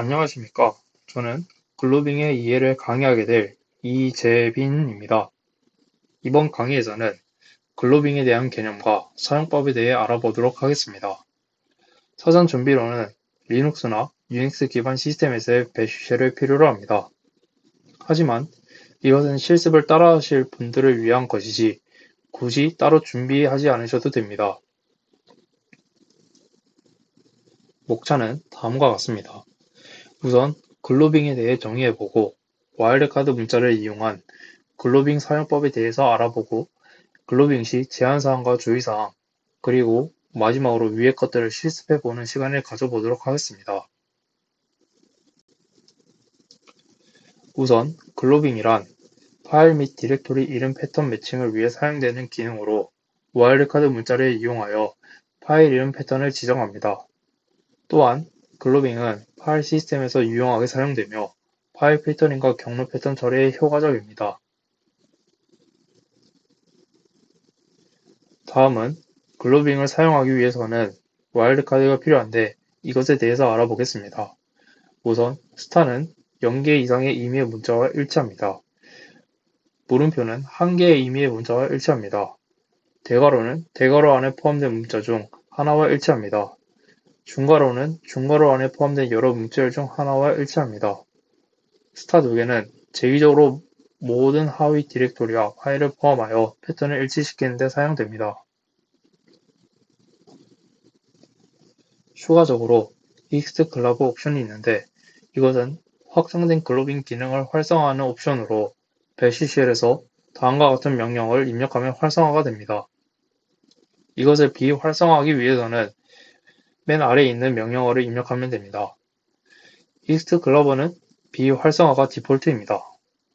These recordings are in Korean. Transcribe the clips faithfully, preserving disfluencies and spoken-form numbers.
안녕하십니까. 저는 글로빙의 이해를 강의하게 될 이재빈입니다. 이번 강의에서는 글로빙에 대한 개념과 사용법에 대해 알아보도록 하겠습니다. 사전 준비로는 리눅스나 유닉스 기반 시스템에서의 배쉬쉘을 필요로 합니다. 하지만 이것은 실습을 따라하실 분들을 위한 것이지 굳이 따로 준비하지 않으셔도 됩니다. 목차는 다음과 같습니다. 우선 글로빙에 대해 정의해보고 와일드카드 문자를 이용한 글로빙 사용법에 대해서 알아보고 글로빙 시 제한사항과 주의사항 그리고 마지막으로 위의 것들을 실습해보는 시간을 가져보도록 하겠습니다. 우선 글로빙이란 파일 및 디렉토리 이름 패턴 매칭을 위해 사용되는 기능으로 와일드카드 문자를 이용하여 파일 이름 패턴을 지정합니다. 또한 글로빙은 파일 시스템에서 유용하게 사용되며 파일 필터링과 경로 패턴 처리에 효과적입니다. 다음은 글로빙을 사용하기 위해서는 와일드카드가 필요한데 이것에 대해서 알아보겠습니다. 우선 스타는 영 개 이상의 의미의 문자와 일치합니다. 물음표는 한 개의 의미의 문자와 일치합니다. 대괄호는 대괄호 안에 포함된 문자 중 하나와 일치합니다. 중괄호는 중괄호 안에 포함된 여러 문자열 중 하나와 일치합니다. 스타 두 개는 제기적으로 모든 하위 디렉토리와 파일을 포함하여 패턴을 일치시키는 데 사용됩니다. 추가적으로 익스트 글러브 옵션이 있는데 이것은 확장된 글로빙 기능을 활성화하는 옵션으로 배쉬쉘에서 다음과 같은 명령을 입력하면 활성화가 됩니다. 이것을 비활성화하기 위해서는 맨 아래에 있는 명령어를 입력하면 됩니다. 익스트 글러브는 비활성화가 디폴트입니다.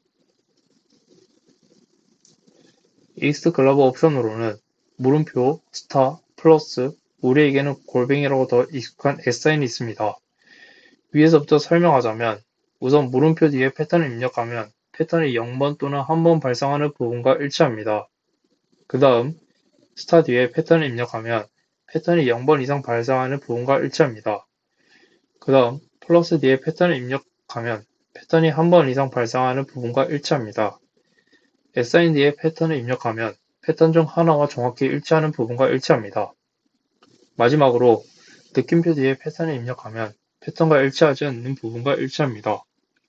익스트 글러브 옵션으로는 물음표, 스타, 플러스, 우리에게는 골뱅이라고 더 익숙한 에스사인이 있습니다. 위에서부터 설명하자면 우선 물음표 뒤에 패턴을 입력하면 패턴이 영 번 또는 한 번 발생하는 부분과 일치합니다. 그 다음 스타 뒤에 패턴을 입력하면 패턴이 영 번 이상 발생하는 부분과 일치합니다. 그 다음 플러스 뒤에 패턴을 입력하면 패턴이 한 번 이상 발생하는 부분과 일치합니다. assign 뒤에 패턴을 입력하면 패턴 중 하나와 정확히 일치하는 부분과 일치합니다. 마지막으로 느낌표 뒤에 패턴을 입력하면 패턴과 일치하지 않는 부분과 일치합니다.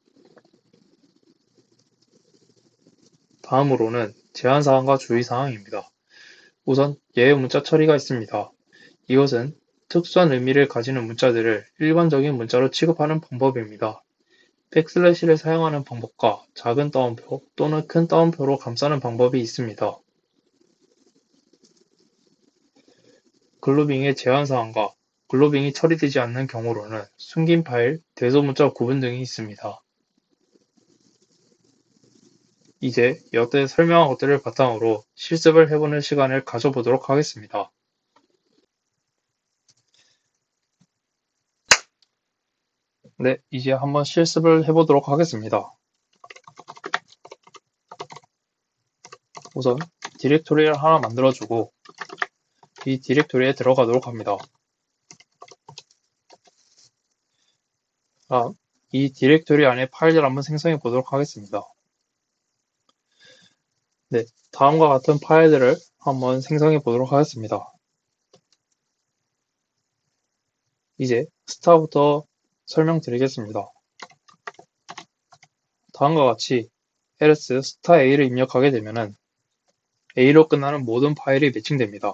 다음으로는 제한사항과 주의사항입니다. 우선 예외 문자 처리가 있습니다. 이것은 특수한 의미를 가지는 문자들을 일반적인 문자로 취급하는 방법입니다. 백슬래시를 사용하는 방법과 작은 따옴표 또는 큰 따옴표로 감싸는 방법이 있습니다. 글로빙의 제한사항과 글로빙이 처리되지 않는 경우로는 숨긴 파일, 대소문자 구분 등이 있습니다. 이제 여태 설명한 것들을 바탕으로 실습을 해보는 시간을 가져보도록 하겠습니다. 네, 이제 한번 실습을 해보도록 하겠습니다. 우선 디렉토리를 하나 만들어주고 이 디렉토리에 들어가도록 합니다. 다음, 이 디렉토리 안에 파일을 한번 생성해 보도록 하겠습니다. 네, 다음과 같은 파일들을 한번 생성해 보도록 하겠습니다. 이제 스타부터 설명드리겠습니다. 다음과 같이 ls star a를 입력하게 되면은 a로 끝나는 모든 파일이 매칭됩니다.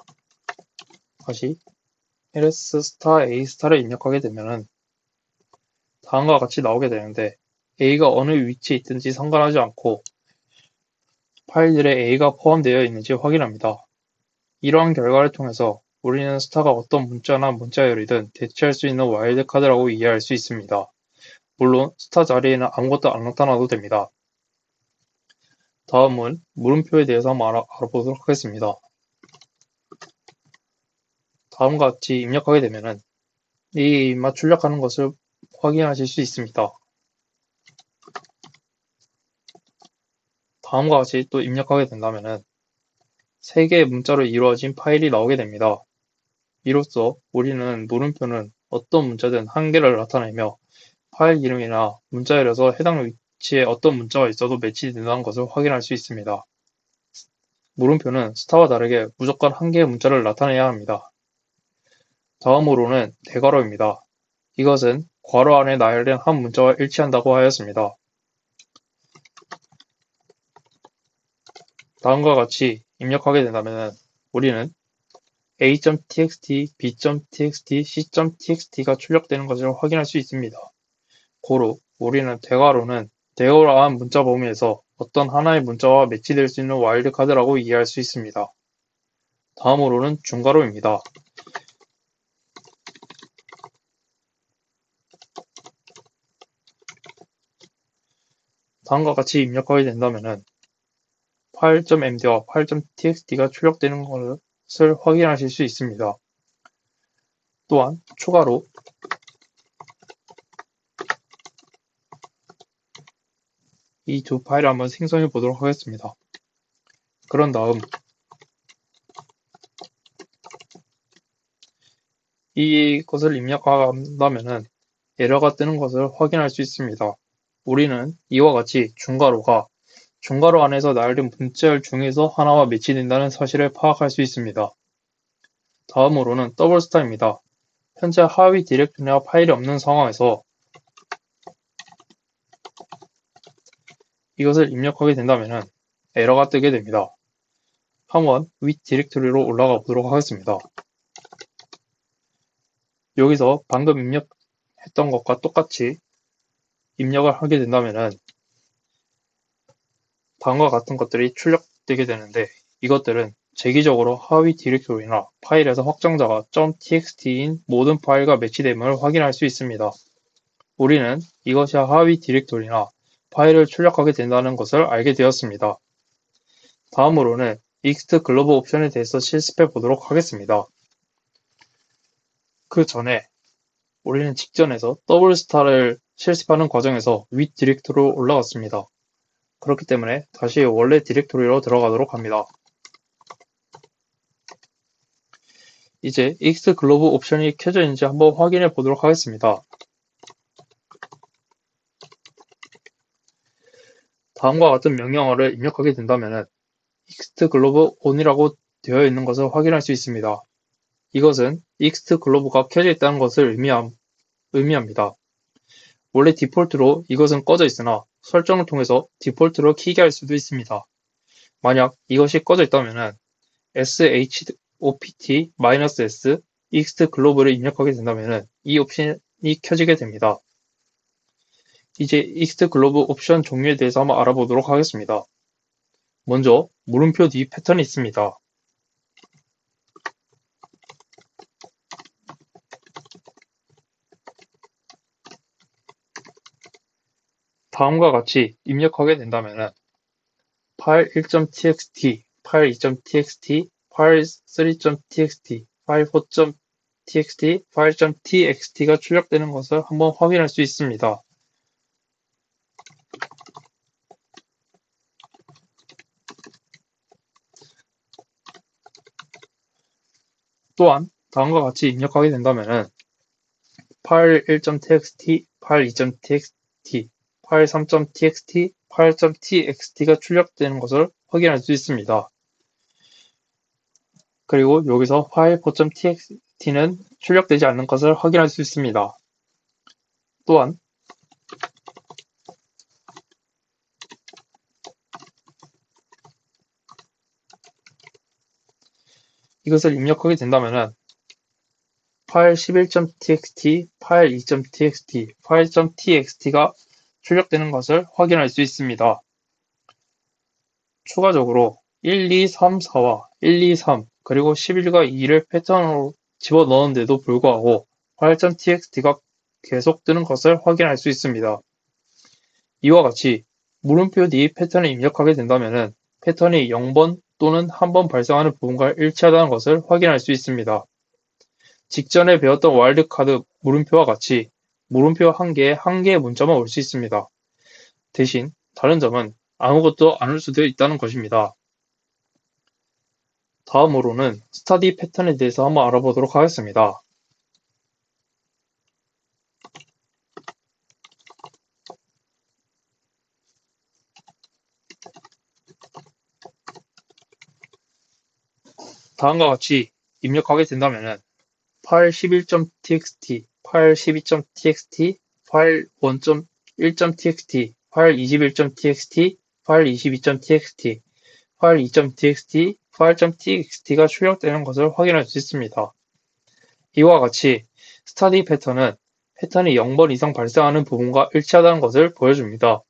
다시 ls star a star를 입력하게 되면은 다음과 같이 나오게 되는데 a가 어느 위치에 있든지 상관하지 않고 파일들에 a가 포함되어 있는지 확인합니다. 이러한 결과를 통해서 우리는 스타가 어떤 문자나 문자열이든 대체할 수 있는 와일드카드라고 이해할 수 있습니다. 물론 스타 자리에는 아무것도 안 나타나도 됩니다. 다음은 물음표에 대해서 한번 알아, 알아보도록 하겠습니다. 다음과 같이 입력하게 되면은 이 입맛 출력하는 것을 확인하실 수 있습니다. 다음과 같이 또 입력하게 된다면은 세 개의 문자로 이루어진 파일이 나오게 됩니다. 이로써 우리는 물음표는 어떤 문자든 한계를 나타내며 파일 이름이나 문자열에서 해당 위치에 어떤 문자가 있어도 매치된다는 것을 확인할 수 있습니다. 물음표는 스타와 다르게 무조건 한 개의 문자를 나타내야 합니다. 다음으로는 대괄호입니다. 이것은 괄호 안에 나열된 한 문자와 일치한다고 하였습니다. 다음과 같이 입력하게 된다면 우리는 a.txt, b.txt, c.txt가 출력되는 것을 확인할 수 있습니다. 고로 우리는 대괄호는 대괄호 안 문자 범위에서 어떤 하나의 문자와 매치될 수 있는 와일드카드라고 이해할 수 있습니다. 다음으로는 중괄호입니다. 다음과 같이 입력하게 된다면 파일.md와 파일.txt가 출력되는 것을 확인하실 수 있습니다. 또한 추가로 이 두 파일을 한번 생성해 보도록 하겠습니다. 그런 다음 이것을 입력한다면 에러가 뜨는 것을 확인할 수 있습니다. 우리는 이와 같이 중괄호가 중괄호 안에서 나열된 문자열 중에서 하나와 매치된다는 사실을 파악할 수 있습니다. 다음으로는 더블 스타입니다. 현재 하위 디렉토리나 파일이 없는 상황에서 이것을 입력하게 된다면 에러가 뜨게 됩니다. 한번 윗 디렉토리로 올라가 보도록 하겠습니다. 여기서 방금 입력했던 것과 똑같이 입력을 하게 된다면 다음과 같은 것들이 출력되게 되는데 이것들은 재기적으로 하위 디렉토리나 파일에서 확장자가 .txt인 모든 파일과 매치됨을 확인할 수 있습니다. 우리는 이것이 하위 디렉토리나 파일을 출력하게 된다는 것을 알게 되었습니다. 다음으로는 익스트 글로브 옵션에 대해서 실습해 보도록 하겠습니다. 그 전에 우리는 직전에서 더블 스타를 실습하는 과정에서 윗 디렉토리로 올라갔습니다. 그렇기 때문에 다시 원래 디렉토리로 들어가도록 합니다. 이제 익스트 글로브 옵션이 켜져 있는지 한번 확인해 보도록 하겠습니다. 다음과 같은 명령어를 입력하게 된다면 익스트 글로브 온이라고 되어 있는 것을 확인할 수 있습니다. 이것은 익스트 글로브가 켜져 있다는 것을 의미함, 의미합니다. 원래 디폴트로 이것은 꺼져 있으나 설정을 통해서 디폴트로 켜게 할 수도 있습니다. 만약 이것이 꺼져 있다면 shopt-s 익스트 글로브를 입력하게 된다면 이 옵션이 켜지게 됩니다. 이제 익스트 글로브 옵션 종류에 대해서 한번 알아보도록 하겠습니다. 먼저 물음표 뒤 패턴이 있습니다. 다음과 같이 입력하게 된다면 파일 일.txt, 파일 이.txt, 파일 삼.txt, 파일 사.txt, 파일.txt가 출력되는 것을 한번 확인할 수 있습니다. 또한 다음과 같이 입력하게 된다면 파일 일.txt, 파일 이.txt, 파일 삼.txt, 파일 .txt가 출력되는 것을 확인할 수 있습니다. 그리고 여기서 파일 사.txt는 출력되지 않는 것을 확인할 수 있습니다. 또한 이것을 입력하게 된다면 파일 십일.txt, 파일 이.txt, 파일 .txt가 출력되는 것을 확인할 수 있습니다. 추가적으로 일, 이, 삼, 사와 일, 이, 삼 그리고 십일과 이를 패턴으로 집어넣었는데도 불구하고 파일 .txt가 계속 뜨는 것을 확인할 수 있습니다. 이와 같이 물음표 뒤 패턴을 입력하게 된다면 패턴이 영 번 또는 일 번 발생하는 부분과 일치하다는 것을 확인할 수 있습니다. 직전에 배웠던 와일드카드 물음표와 같이 물음표 한 개에 한 개의 문자만 올 수 있습니다. 대신 다른 점은 아무것도 안 올 수도 있다는 것입니다. 다음으로는 스터디 패턴에 대해서 한번 알아보도록 하겠습니다. 다음과 같이 입력하게 된다면 파일 십일.txt, 파일 십이.txt, 파일 일.일.txt, 파일 이십일.txt, 파일 이십이.txt, 파일 이.txt, 파일.txt가 출력되는 것을 확인할 수 있습니다. 이와 같이 스터디 패턴은 패턴이 영 번 이상 발생하는 부분과 일치하다는 것을 보여줍니다.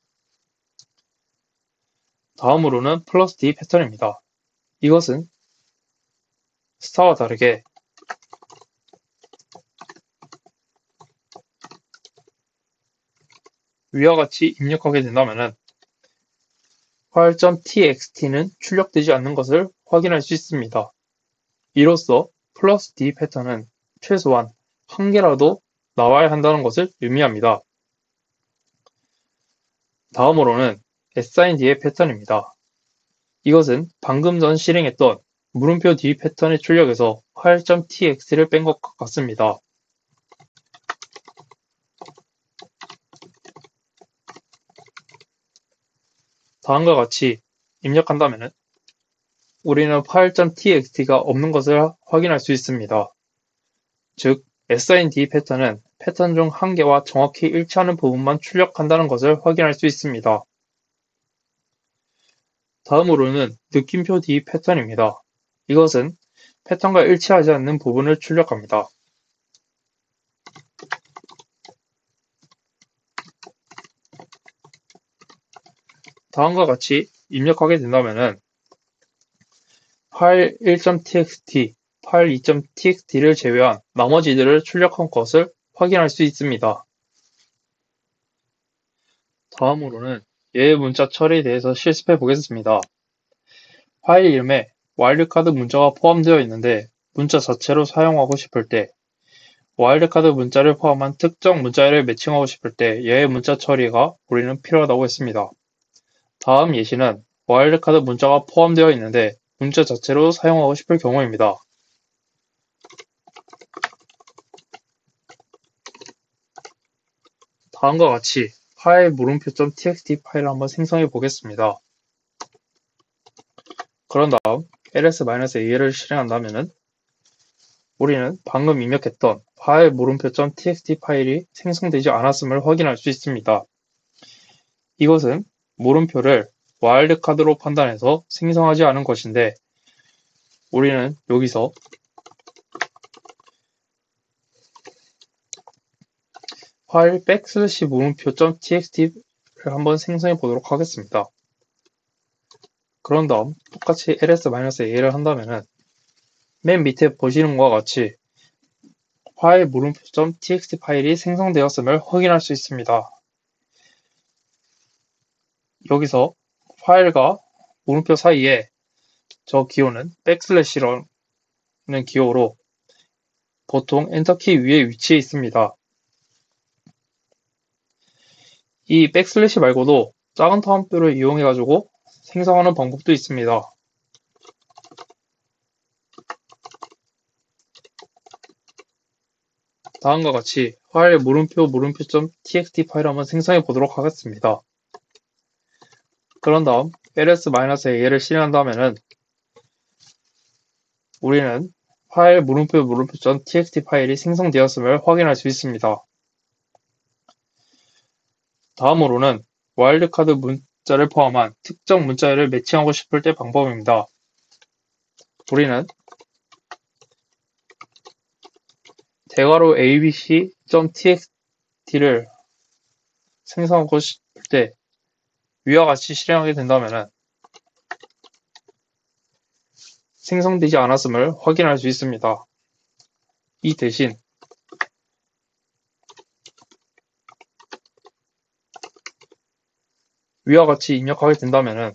다음으로는 플러스 D 패턴입니다. 이것은 스타와 다르게 위와 같이 입력하게 된다면 파일.txt는 출력되지 않는 것을 확인할 수 있습니다. 이로써 플러스 D 패턴은 최소한 한 개라도 나와야 한다는 것을 의미합니다. 다음으로는 에스아이엔D의 패턴입니다. 이것은 방금 전 실행했던 물음표 D 패턴의 출력에서 파일.txt를 뺀 것 같습니다. 다음과 같이 입력한다면 우리는 파일.txt가 없는 것을 확인할 수 있습니다. 즉, 에스아이엔D 패턴은 패턴 중 한 개와 정확히 일치하는 부분만 출력한다는 것을 확인할 수 있습니다. 다음으로는 느낌표 D 패턴입니다. 이것은 패턴과 일치하지 않는 부분을 출력합니다. 다음과 같이 입력하게 된다면 파일 일.txt, 파일 이.txt를 제외한 나머지들을 출력한 것을 확인할 수 있습니다. 다음으로는 예외 문자 처리에 대해서 실습해 보겠습니다. 파일 이름에 와일드카드 문자가 포함되어 있는데 문자 자체로 사용하고 싶을 때, 와일드카드 문자를 포함한 특정 문자를 매칭하고 싶을 때 예외 문자 처리가 우리는 필요하다고 했습니다. 다음 예시는 와일드카드 문자가 포함되어 있는데 문자 자체로 사용하고 싶을 경우입니다. 다음과 같이 파일 물음표.txt 파일을 한번 생성해 보겠습니다. 그런 다음 ls-a를 실행한다면 우리는 방금 입력했던 파일 물음표.txt 파일이 생성되지 않았음을 확인할 수 있습니다. 이것은 물음표를 와일드카드로 판단해서 생성하지 않은 것인데 우리는 여기서 파일 백슬래시 물음표.txt를 한번 생성해 보도록 하겠습니다. 그런 다음 똑같이 ls-a를 한다면 맨 밑에 보시는 것과 같이 파일 물음표.txt 파일이 생성되었음을 확인할 수 있습니다. 여기서 파일과 물음표 사이에 저 기호는 백슬래시라는 기호로 보통 엔터키 위에 위치해 있습니다. 이 백슬래시 말고도 작은 타임표를 이용해 가지고 생성하는 방법도 있습니다. 다음과 같이 파일 물음표 물음표.txt 파일을 한번 생성해 보도록 하겠습니다. 그런 다음 ls-a를 실행한다면 우리는 파일 물음표 물음표.txt 파일이 생성되었음을 확인할 수 있습니다. 다음으로는 와일드카드 문자를 포함한 특정 문자를 매칭하고 싶을 때 방법입니다. 우리는 대괄호 abc.txt를 생성하고 싶을 때 위와 같이 실행하게 된다면 생성되지 않았음을 확인할 수 있습니다. 이 대신 위와 같이 입력하게 된다면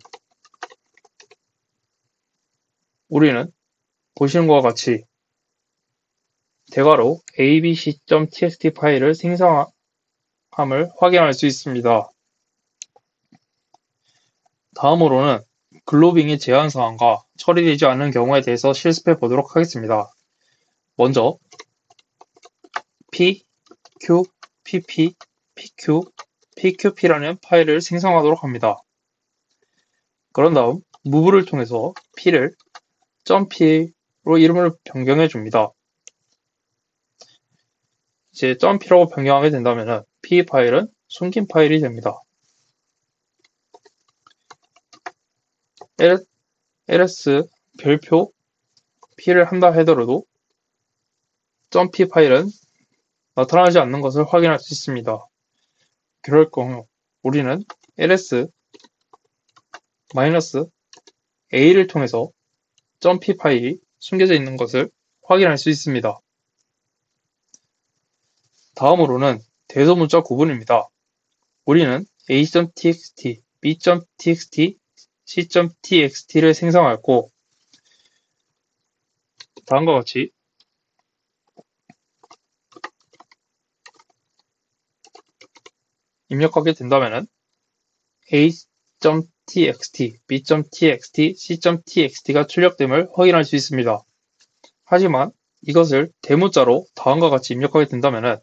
우리는 보시는 것과 같이 대괄호 abc.txt 파일을 생성함을 확인할 수 있습니다. 다음으로는 글로빙의 제한사항과 처리되지 않는 경우에 대해서 실습해 보도록 하겠습니다. 먼저 p, q, pp, pq, pqp라는 파일을 생성하도록 합니다. 그런 다음 move를 통해서 p를 .p, 이름을 변경해 줍니다. 이제 .p라고 변경하게 된다면 p 파일은 숨긴 파일이 됩니다. ls 별표 p를 한다 하더라도 .p 파일은 나타나지 않는 것을 확인할 수 있습니다. 그럴 경우 우리는 ls -a를 통해서 .p 파일이 숨겨져 있는 것을 확인할 수 있습니다. 다음으로는 대소문자 구분입니다. 우리는 a.txt, b.txt, c.txt를 생성하였고 다음과 같이 입력하게 된다면 a.txt, b.txt, c.txt가 출력됨을 확인할 수 있습니다. 하지만 이것을 대문자로 다음과 같이 입력하게 된다면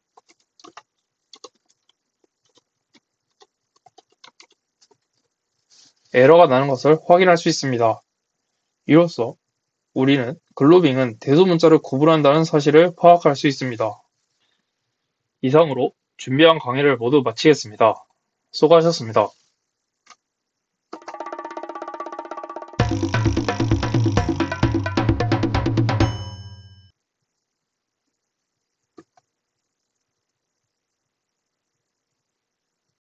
에러가 나는 것을 확인할 수 있습니다. 이로써 우리는 글로빙은 대소문자를 구분한다는 사실을 파악할 수 있습니다. 이상으로 준비한 강의를 모두 마치겠습니다. 수고하셨습니다.